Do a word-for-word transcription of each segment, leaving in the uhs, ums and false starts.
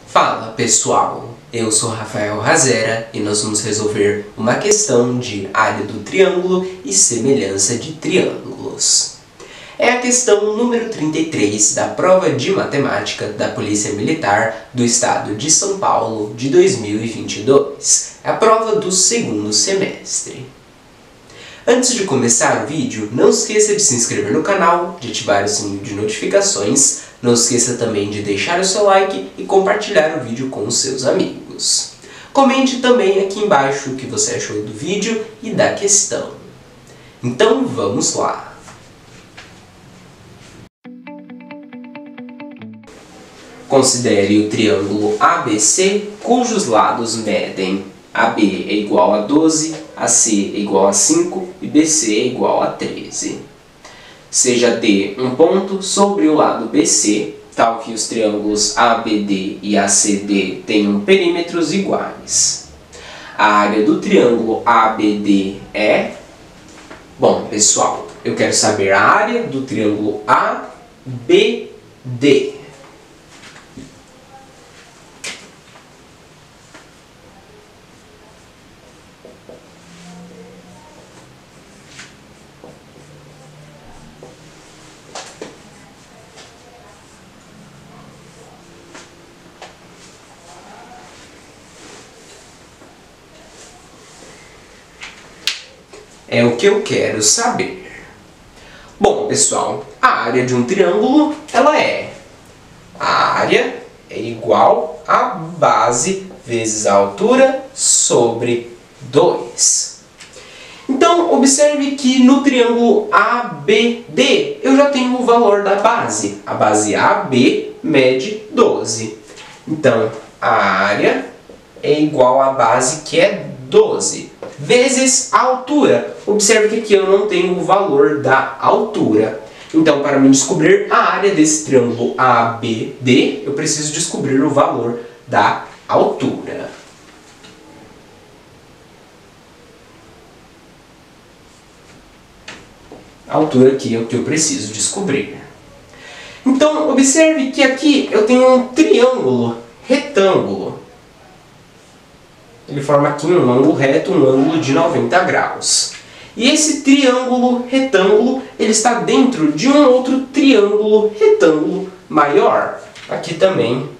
Fala pessoal, eu sou Rafael Razera e nós vamos resolver uma questão de área do triângulo e semelhança de triângulos. É a questão número trinta e três da prova de matemática da Polícia Militar do Estado de São Paulo de dois mil e vinte e dois, a prova do segundo semestre. Antes de começar o vídeo, não esqueça de se inscrever no canal, de ativar o sininho de notificações, não esqueça também de deixar o seu like e compartilhar o vídeo com os seus amigos. Comente também aqui embaixo o que você achou do vídeo e da questão. Então vamos lá! Considere o triângulo A B C, cujos lados medem A B é igual a doze, A C é igual a cinco e B C é igual a treze. Seja D um ponto sobre o lado B C, tal que os triângulos A B D e A C D tenham perímetros iguais. A área do triângulo A B D é... Bom, pessoal, eu quero saber a área do triângulo A B D. É o que eu quero saber. Bom, pessoal, a área de um triângulo, ela é... A área é igual a base vezes a altura sobre dois. Então, observe que no triângulo A B D, eu já tenho o valor da base. A base A B mede doze. Então, a área é igual à base que é doze. Vezes a altura. Observe que aqui eu não tenho o valor da altura. Então, para mim descobrir a área desse triângulo A B D, eu preciso descobrir o valor da altura. A altura aqui é o que eu preciso descobrir. Então, observe que aqui eu tenho um triângulo retângulo. Ele forma aqui um ângulo reto, um ângulo de noventa graus. E esse triângulo retângulo, ele está dentro de um outro triângulo retângulo maior. Aqui também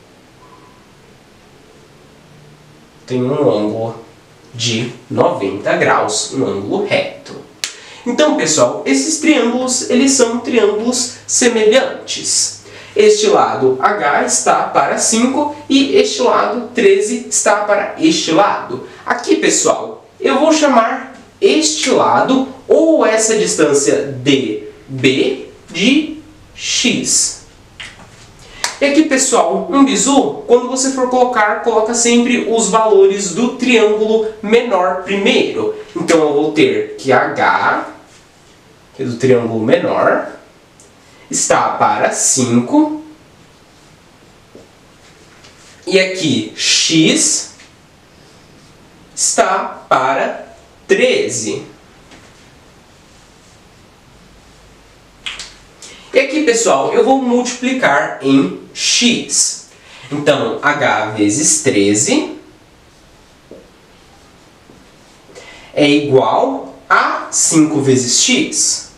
tem um ângulo de noventa graus, um ângulo reto. Então, pessoal, esses triângulos, eles são triângulos semelhantes. Este lado H está para cinco e este lado treze está para este lado. Aqui, pessoal, eu vou chamar este lado ou essa distância D B de x. E aqui, pessoal, um bizu, quando você for colocar, coloca sempre os valores do triângulo menor primeiro. Então, eu vou ter que H, que é do triângulo menor, está para cinco. E aqui, x está para treze. E aqui, pessoal, eu vou multiplicar em x. Então, H vezes treze é igual a cinco vezes x.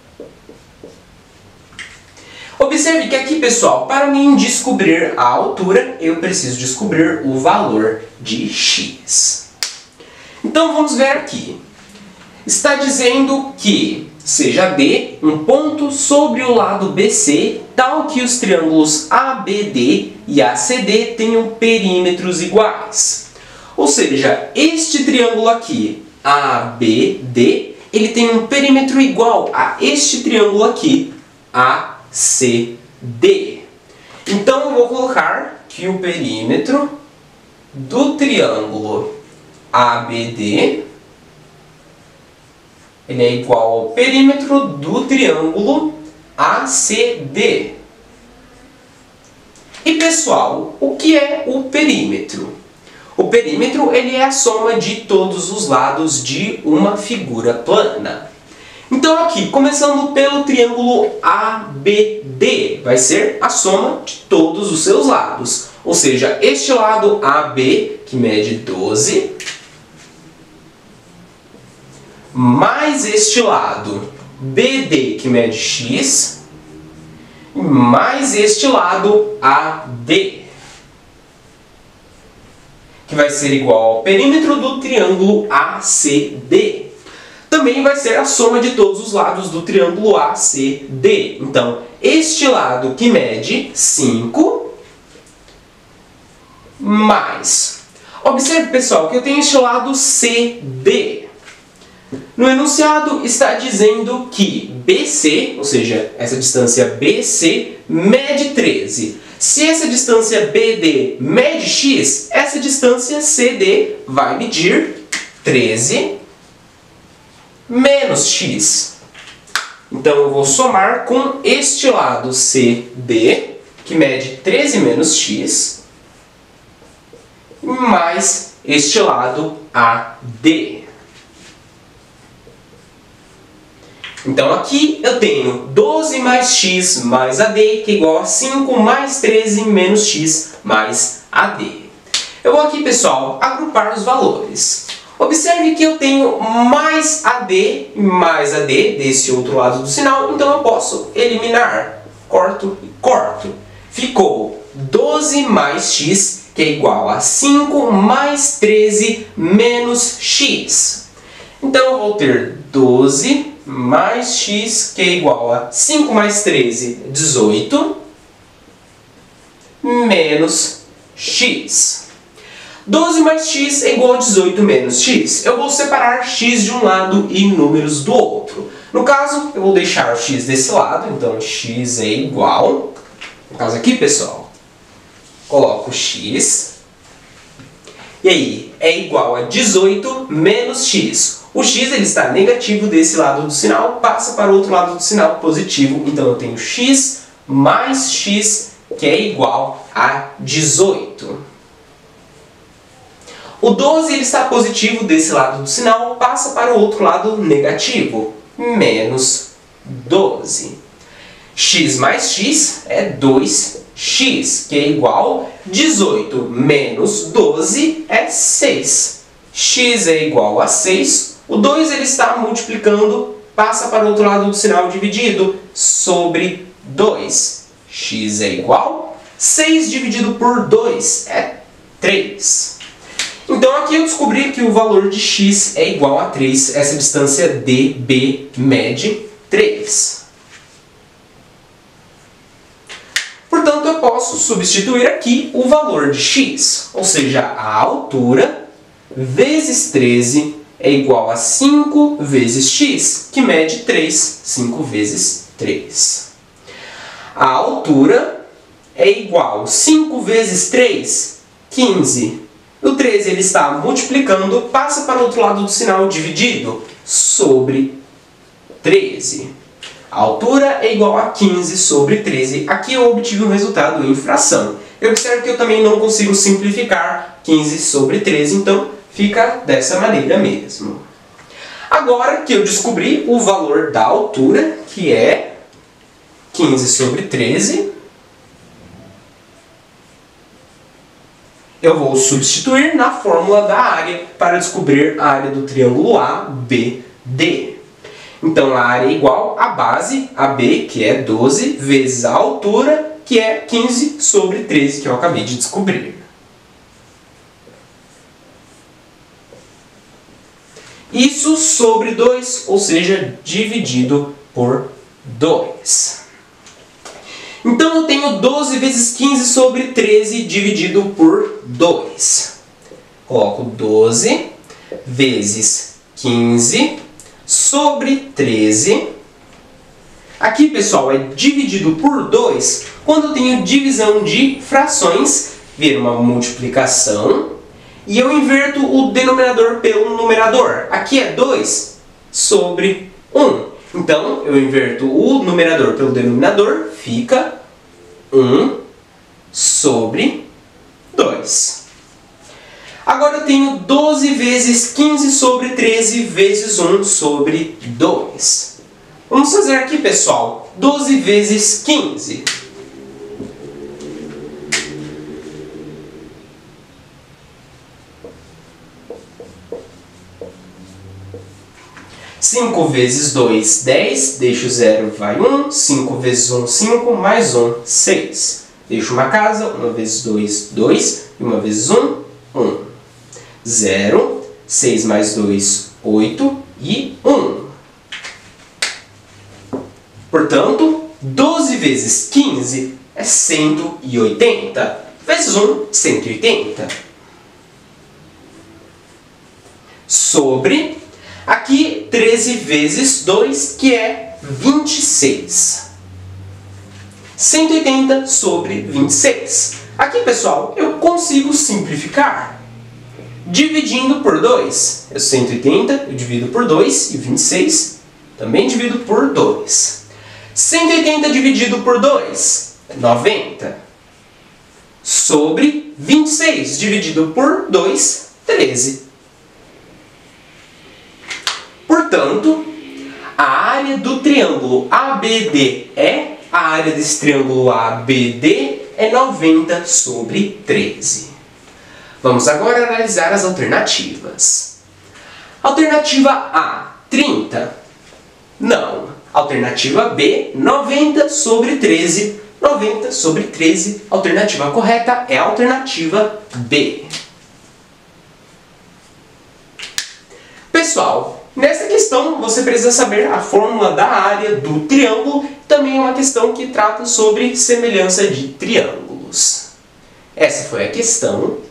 Observe que aqui, pessoal, para mim descobrir a altura, eu preciso descobrir o valor de x. Então, vamos ver aqui. Está dizendo que seja D um ponto sobre o lado B C, tal que os triângulos A B D e A C D tenham perímetros iguais. Ou seja, este triângulo aqui, A B D, ele tem um perímetro igual a este triângulo aqui, A C D. Então, eu vou colocar que o perímetro do triângulo A B D ele é igual ao perímetro do triângulo A C D. E, pessoal, o que é o perímetro? O perímetro ele é a soma de todos os lados de uma figura plana. Então aqui, começando pelo triângulo A B D, vai ser a soma de todos os seus lados. Ou seja, este lado A B, que mede doze, mais este lado B D, que mede x, mais este lado A D, que vai ser igual ao perímetro do triângulo A C D. Também vai ser a soma de todos os lados do triângulo A C D. Então, este lado que mede cinco, mais... Observe, pessoal, que eu tenho este lado C D. No enunciado está dizendo que B C, ou seja, essa distância B C, mede treze. Se essa distância B D mede x, essa distância C D vai medir treze menos x. Então eu vou somar com este lado C D, que mede treze menos x, mais este lado A D. Então aqui eu tenho doze mais x mais A D, que é igual a cinco mais treze menos x mais A D. Eu vou aqui, pessoal, agrupar os valores. Observe que eu tenho mais A D mais A D desse outro lado do sinal, então eu posso eliminar. Corto e corto. Ficou doze mais x, que é igual a cinco mais treze menos x. Então eu vou ter doze mais x, que é igual a cinco mais treze, dezoito, menos x. doze mais x é igual a dezoito menos x. Eu vou separar x de um lado e números do outro. No caso, eu vou deixar o x desse lado, então x é igual... No caso aqui, pessoal, coloco x, e aí é igual a dezoito menos x. O x ele está negativo desse lado do sinal, passa para o outro lado do sinal positivo. Então eu tenho x mais x, que é igual a dezoito. O doze ele está positivo desse lado do sinal, passa para o outro lado negativo, menos doze. X mais x é dois x, que é igual a dezoito menos doze é seis. X é igual a seis. O dois ele está multiplicando, passa para o outro lado do sinal dividido, sobre dois. X é igual a seis dividido por dois é três. Então aqui eu descobri que o valor de x é igual a três. Essa distância D B mede três. Portanto, eu posso substituir aqui o valor de x, ou seja, a altura vezes treze é igual a cinco vezes x, que mede três. cinco vezes três. A altura é igual a cinco vezes três, quinze. O treze ele está multiplicando, passa para o outro lado do sinal dividido, sobre treze. A altura é igual a quinze sobre treze. Aqui eu obtive um resultado em fração. Eu observo que eu também não consigo simplificar quinze sobre treze, então fica dessa maneira mesmo. Agora que eu descobri o valor da altura, que é quinze sobre treze, eu vou substituir na fórmula da área para descobrir a área do triângulo A B D. Então a área é igual à base A B, que é doze, vezes a altura, que é quinze sobre treze, que eu acabei de descobrir. Isso sobre dois, ou seja, dividido por dois. Então eu tenho doze vezes quinze sobre treze dividido por dois. Coloco doze vezes quinze sobre treze. Aqui, pessoal, é dividido por dois. Quando eu tenho divisão de frações, vira uma multiplicação. E eu inverto o denominador pelo numerador. Aqui é dois sobre um. Então, eu inverto o numerador pelo denominador, fica um sobre dois. Agora eu tenho doze vezes quinze sobre treze vezes um sobre dois. Vamos fazer aqui, pessoal, doze vezes quinze. cinco vezes dois, dez. Deixo zero, vai um. cinco vezes um, cinco. Mais um, seis. Deixo uma casa. uma vezes dois, dois. E uma vezes um, um. zero. seis mais dois, oito. E um. Portanto, doze vezes quinze é cento e oitenta. Vezes um, cento e oitenta. Sobre, aqui, treze vezes dois, que é vinte e seis. cento e oitenta sobre vinte e seis. Aqui, pessoal, eu consigo simplificar. Dividindo por dois. Eu cento e oitenta, eu divido por dois, e vinte e seis também divido por dois. cento e oitenta dividido por dois é noventa. Sobre vinte e seis dividido por dois, treze. Portanto, a área do triângulo A B D é, a área desse triângulo A B D é noventa sobre treze. Vamos agora analisar as alternativas. Alternativa A, trinta. Não. Alternativa B, noventa sobre treze. noventa sobre treze. Alternativa correta é a alternativa B. Pessoal, nessa questão você precisa saber a fórmula da área do triângulo. Também é uma questão que trata sobre semelhança de triângulos. Essa foi a questão.